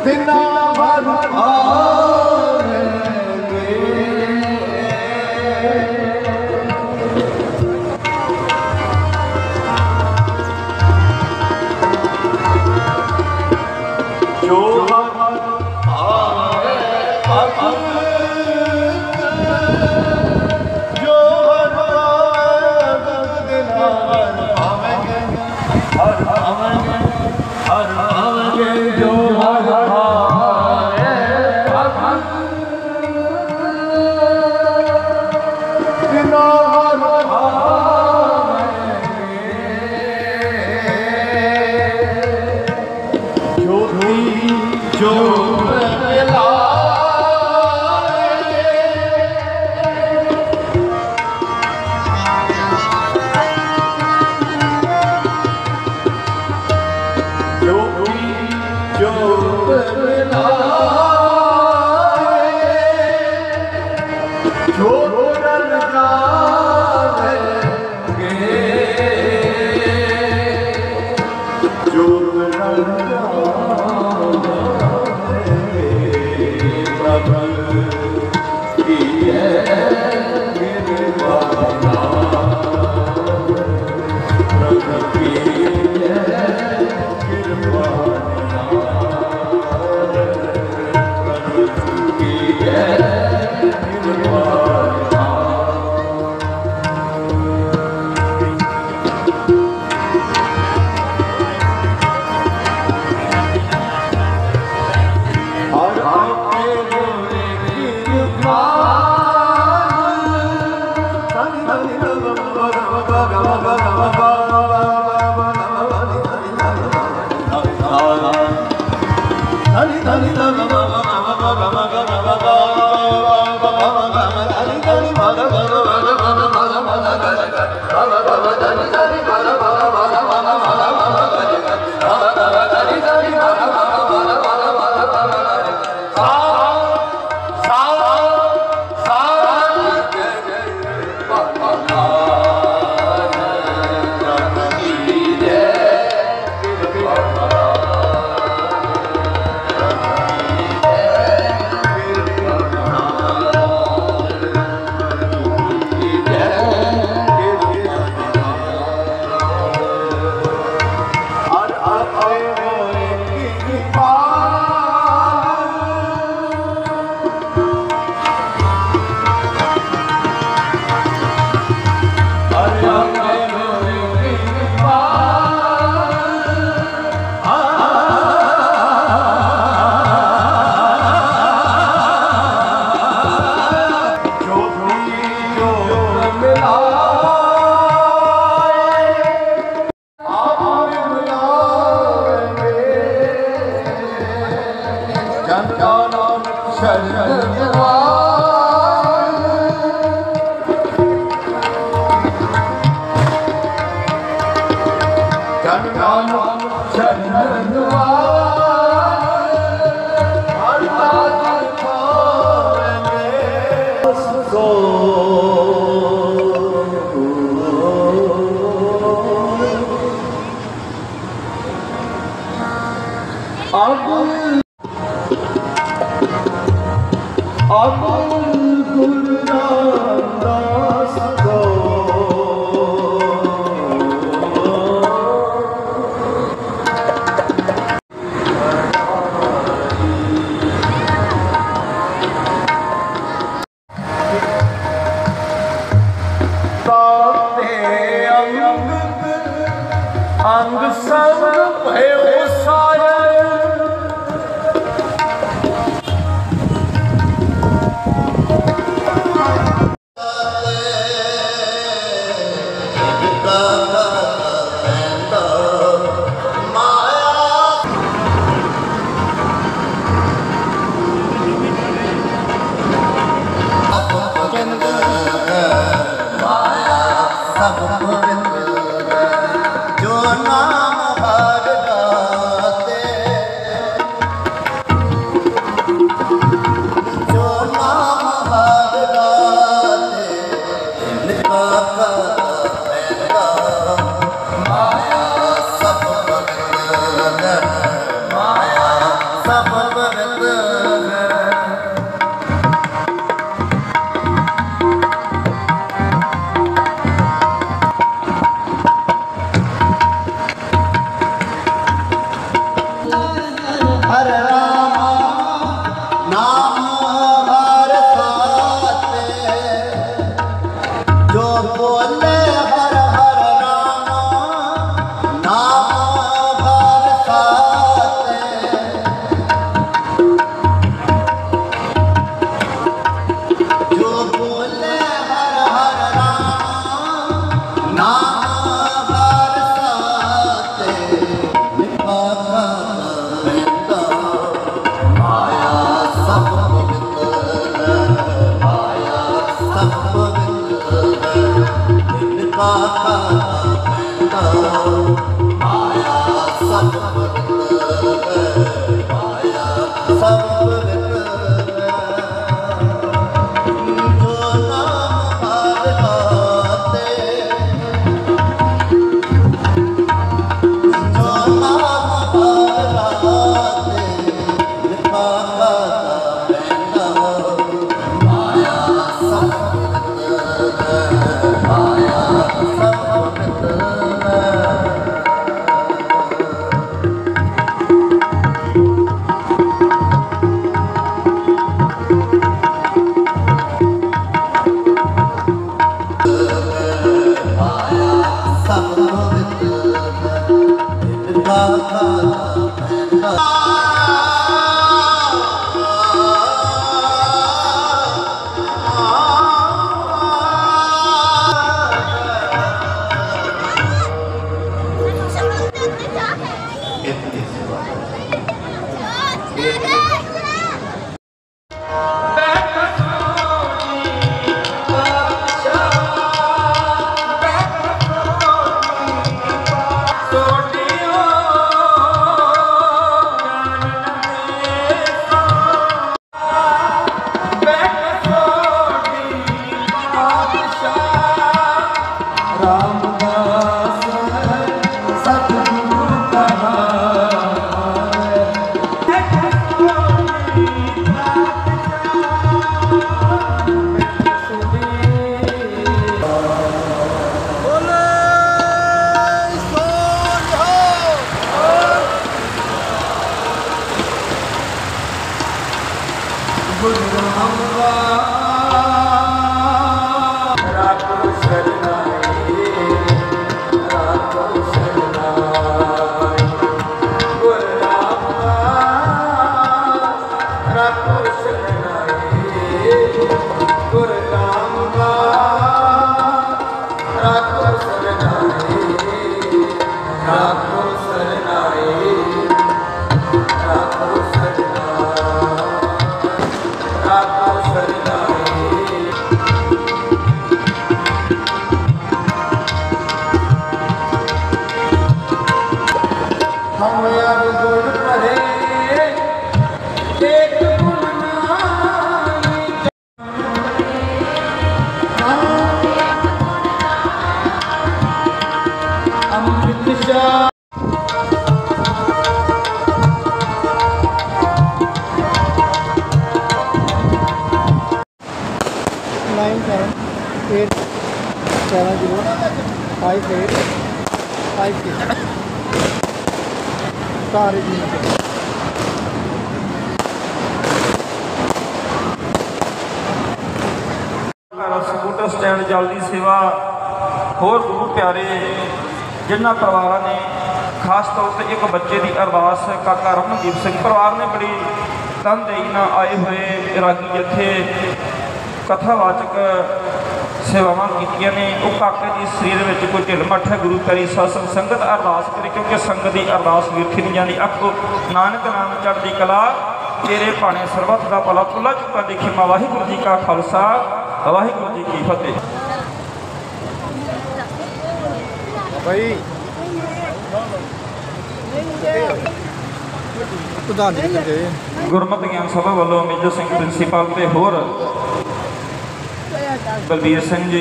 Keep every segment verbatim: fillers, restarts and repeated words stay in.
बिना भर nine seven eight seven zero five eight five six सारे जी ਸਕੂਟਰ ਸਟੈਂਡ ਜਲਦੀ ਸੇਵਾ ਹੋਰ ਗੁਰੂ ਪਿਆਰੇ ਜਿਨ੍ਹਾਂ ਪਰਿਵਾਰਾਂ ਨੇ ਖਾਸ ਤੌਰ ਤੇ ਇੱਕ ਬੱਚੇ ਦੀ ਅਰਦਾਸ ਕਾਕਾ ਰਮਨਦੀਪ ਸਿੰਘ ਪਰਿਵਾਰ ਨੇ ਬੜੀ ਤਨਦੇਹੀ ਨਾਲ ਆਏ ਹੋਏ ਰਾਗੀ ਜਥੇ ਕਥਾਵਾਚਕ ਸੇਵਾਵਾਂ ਕੀਤੀਆਂ ਨੇ। ਉਹ ਕਾਕੇ ਦੀ ਸਰੀਰ ਵਿੱਚ ਕੋਈ ਢਿੱਲ ਮੱਠ ਹੈ, ਗੁਰੂ ਪਿਆਰੀ ਸਾਧ ਸੰਗਤ ਅਰਦਾਸ ਕਰੇ ਕਿਉਂਕਿ ਸੰਗਤ ਦੀ ਅਰਦਾਸ ਵਿਰਥੀ ਨਹੀਂ ਜਾਂਦੀ। ਆਖੋ ਨਾਨਕ ਨਾਮ ਚੜ੍ਹਦੀ ਕਲਾ ਤੇਰੇ ਭਾਣੇ ਸਰਬੱਤ ਦਾ ਭਲਾ ਭੁੱਲਾ ਚੁੱਕਾ ਦੇਖੇ ਮਾ। ਵਾਹਿਗੁਰੂ ਜੀ ਕਾ ਖਾਲਸਾ ਵਾਹਿਗੁਰੂ ਜੀ ਕੀ ਫਤਿਹ। ਭਾਈ ਗੁਰਮਤਿ ਗਿਆਨ ਸਭਾ ਵੱਲੋਂ ਮੇਜਰ ਸਿੰਘ ਪ੍ਰਿੰਸੀਪਲ ਤੇ ਹੋਰ ਬਲਬੀਰ ਸਿੰਘ ਜੀ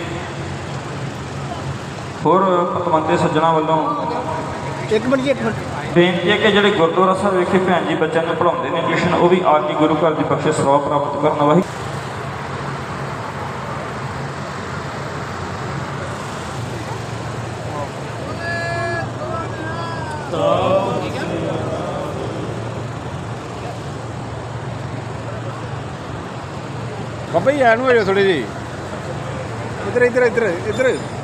ਹੋਰ ਪਤਵੰਤੇ ਸੱਜਣਾ ਵੱਲੋਂ ਇੱਕ ਮਿੰਟ ਜੀ ਇੱਕ ਮਿੰਟ ਬੇਨਤੀ ਹੈ ਕਿ ਜਿਹੜੇ ਗੁਰਦੁਆਰਾ ਸਾਹਿਬ ਵਿਖੇ ਭੈਣ ਜੀ ਬੱਚਿਆਂ ਨੂੰ ਪੜ੍ਹਾਉਂਦੇ ਨੇ ਟਿਊਸ਼ਨ, ਉਹ ਵੀ ਆ ਕੇ ਗੁਰੂ ਘਰ ਦੀ ਬਖਸ਼ਿਸ਼ ਸੇਵਾ ਪ੍ਰਾਪਤ ਕਰਨ। ਵਾਹਿਗੁਰੂ ਬਾਬਾ ਜੀ ਐਨ ਹੋ ਜਾਓ ਥੋੜੇ ਜੀ, ਇੱਧਰ ਇੱਧਰ ਇੱਧਰ ਇੱਧਰ